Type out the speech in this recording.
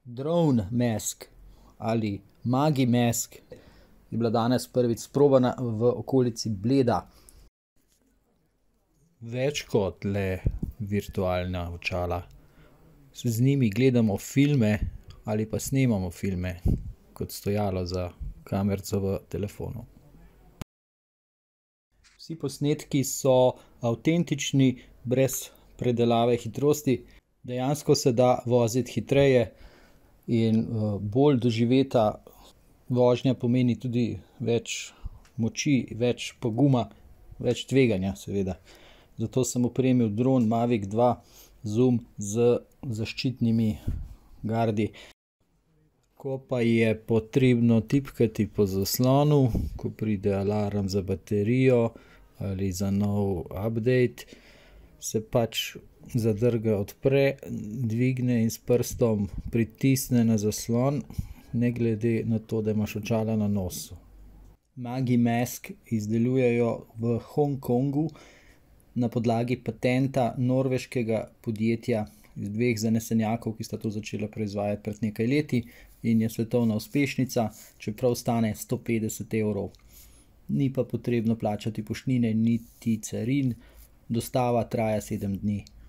Drone mask ali Magi mask je bila danes prvič sprobana v okolici Bleda. Več kot le virtualna očala. Z njimi gledamo filme ali pa snemamo filme kot stojalo za kamerico v telefonu. Vsi posnetki so avtentični, brez predelave hitrosti. Dejansko se da voziti hitreje in bolj doživeta vožnja pomeni tudi več moči, več poguma, več tveganja seveda. Zato sem opremil dron Mavic 2 Zoom z zaščitnimi gardi. Ko pa je potrebno tipkati po zaslonu, ko pride alarm za baterijo ali za nov update, se pač zadrga odpre, dvigne in s prstom pritisne na zaslon, ne glede na to, da imaš očala na nosu. Magi mask izdelujejo v Hongkongu na podlagi patenta norveškega podjetja iz dveh zanesenjakov, ki sta to začela proizvajati pred nekaj leti, in je svetovna uspešnica, čeprav stane 150 €. Ni pa potrebno plačati poštnine niti carin, dostava traja 7 dni.